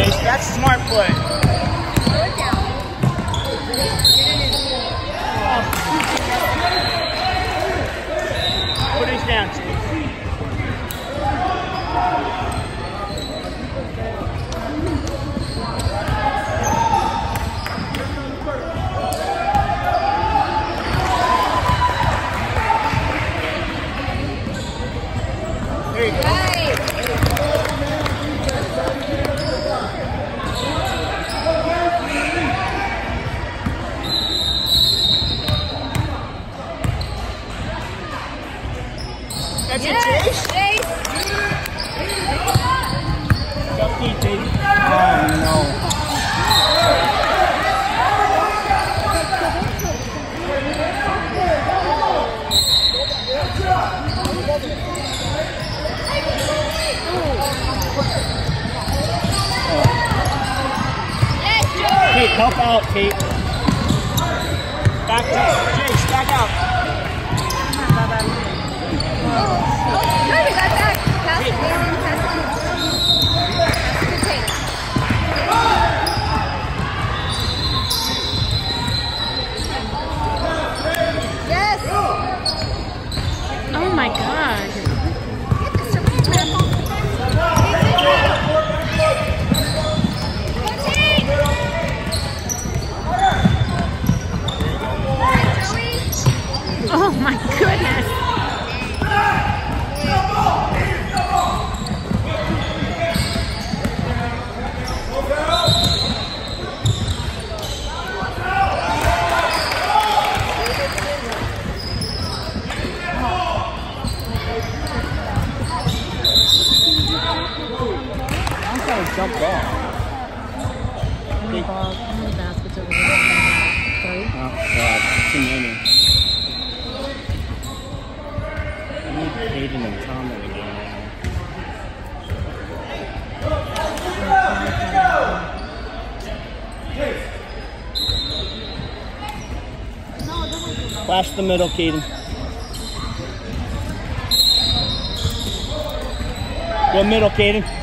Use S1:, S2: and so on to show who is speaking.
S1: Chase. That's a smart play. Put it down, Chase. There you go. That's it, Chase? Go feet, baby. Oh, no. Kate, help out, Kate. Back out. Chase, back out.
S2: Good, we got that. Pass it, pass it. Yes.
S3: Oh my God. Oh my goodness.
S1: Jump ball.
S3: How many baskets over there? 3?
S1: Oh, God. Too many. I need Hayden and Tom in the game now. Flash the middle, Kaden. Go middle, Kaden.